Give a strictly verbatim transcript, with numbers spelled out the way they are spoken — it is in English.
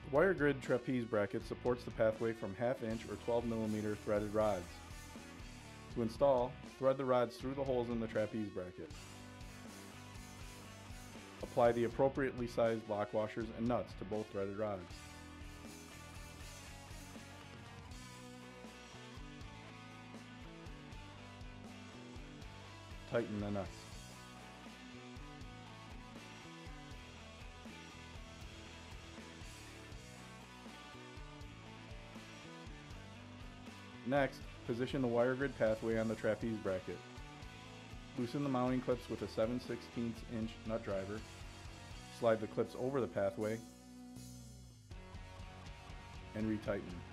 The Wyr-Grid Trapeze bracket supports the pathway from half inch or twelve millimeter threaded rods. To install, thread the rods through the holes in the trapeze bracket. Apply the appropriately sized lock washers and nuts to both threaded rods. Tighten the nuts. Next, position the Wyr-Grid pathway on the trapeze bracket. Loosen the mounting clips with a seven sixteenths inch nut driver. Slide the clips over the pathway and retighten.